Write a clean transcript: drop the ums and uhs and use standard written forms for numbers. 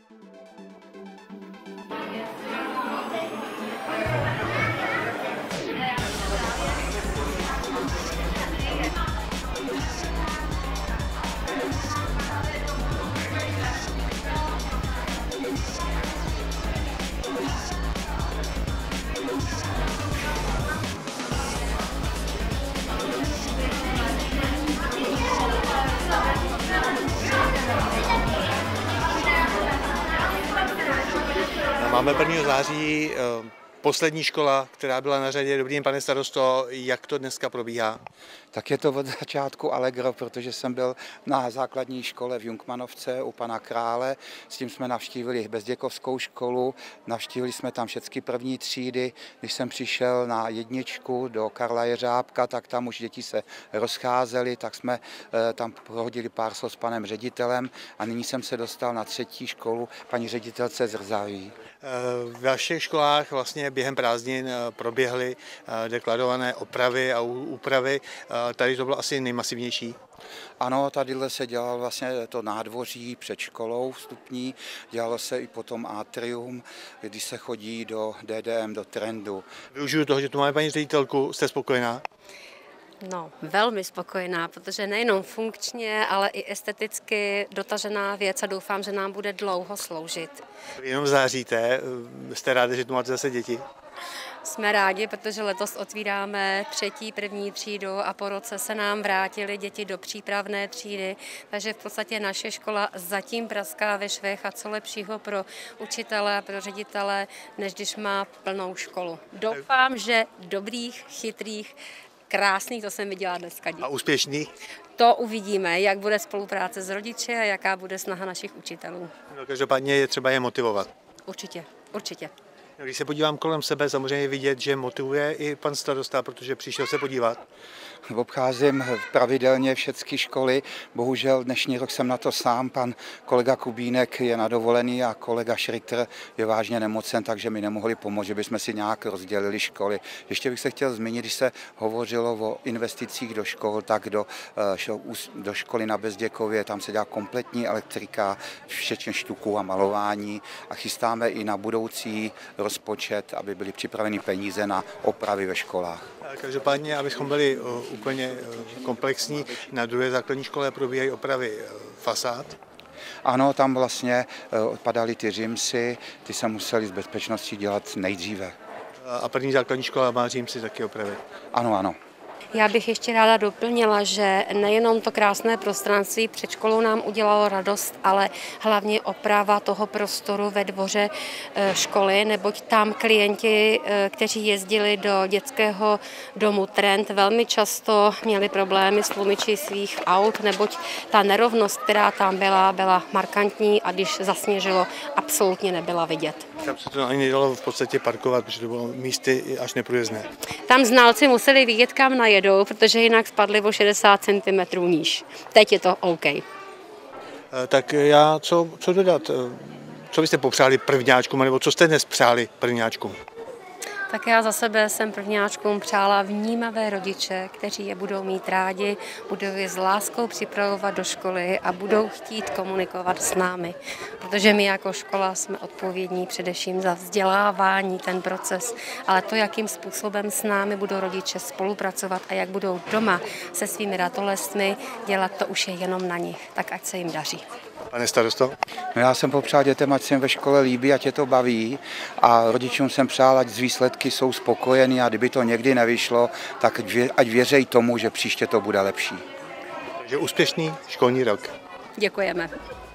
Máme 1. září poslední škola, která byla na řadě. Dobrý den, pane starosto, jak to dneska probíhá? Tak je to od začátku allegro, protože jsem byl na základní škole v Jungmannovce u pana Krále. S tím jsme navštívili Bezděkovskou školu, navštívili jsme tam všechny první třídy. Když jsem přišel na jedničku do Karla Jeřábka, tak tam už děti se rozcházely, tak jsme tam prohodili pár slov s panem ředitelem a nyní jsem se dostal na 3. školu paní ředitelce Zrzaví. V vašich školách vlastně během prázdnin proběhly deklarované opravy a úpravy. Tady to bylo asi nejmasivnější. Ano, tadyhle se dělalo vlastně to nádvoří před školou vstupní, dělalo se i potom atrium, když se chodí do DDM, do Trendu. Využiju toho, že tu máme paní ředitelku, jste spokojená? No, velmi spokojená, protože nejenom funkčně, ale i esteticky dotažená věc a doufám, že nám bude dlouho sloužit. Jenom záříte, jste rádi, že tu máte zase děti? Jsme rádi, protože letos otvíráme 3. první třídu a po roce se nám vrátily děti do přípravné třídy, takže v podstatě naše škola zatím praská ve švech a co lepšího pro učitele a pro ředitele, než když má plnou školu. Doufám, že dobrých, chytrých, krásných, to jsem viděla dneska. A úspěšných? To uvidíme, jak bude spolupráce s rodiči a jaká bude snaha našich učitelů. No, každopádně je třeba je motivovat. Určitě, určitě. Když se podívám kolem sebe, samozřejmě je vidět, že motivuje i pan starosta, protože přišel se podívat. Obcházím pravidelně všechny školy, bohužel dnešní rok jsem na to sám, pan kolega Kubínek je na dovolený a kolega Schritter je vážně nemocen, takže mi nemohli pomoct, že bychom si nějak rozdělili školy. Ještě bych se chtěl zmínit, když se hovořilo o investicích do škol, tak do školy na Bezděkově, tam se dělá kompletní elektrika, včetně štuků a malování a chystáme i na budoucí rozpočet, aby byly připraveny peníze na opravy ve školách. Každopádně, abychom byli úplně komplexní, na 2. základní škole probíhají opravy fasád. Ano, tam vlastně odpadaly ty římsy, ty se museli z bezpečnosti dělat nejdříve. A 1. základní škola má římsy taky opravit. Ano, ano. Já bych ještě ráda doplnila, že nejenom to krásné prostranství před školou nám udělalo radost, ale hlavně oprava toho prostoru ve dvoře školy, neboť tam klienti, kteří jezdili do dětského domu Trend, velmi často měli problémy s tlumiči svých aut, neboť ta nerovnost, která tam byla markantní a když zasněžilo, absolutně nebyla vidět. Tam se to ani nedalo v podstatě parkovat, protože to bylo místy až neprůjezdné. Tam znalci museli vidět, kam najedou, protože jinak spadli o 60 cm níž. Teď je to OK. Tak co dodat? Co byste popřáli prvňáčkům, nebo co jste dnes přáli prvňáčkům? Tak já za sebe jsem prvňáčkům přála vnímavé rodiče, kteří je budou mít rádi, budou je s láskou připravovat do školy a budou chtít komunikovat s námi. Protože my jako škola jsme odpovědní především za vzdělávání, ten proces, ale to, jakým způsobem s námi budou rodiče spolupracovat a jak budou doma se svými ratolestmi dělat, to už je jenom na nich. Tak ať se jim daří. Pane starosto? No já jsem popřál dětem, ať se jim ve škole líbí, ať je to baví a rodičům jsem přál, ať z výsledky jsou spokojení a kdyby to někdy nevyšlo, tak ať věří tomu, že příště to bude lepší. Takže úspěšný školní rok. Děkujeme.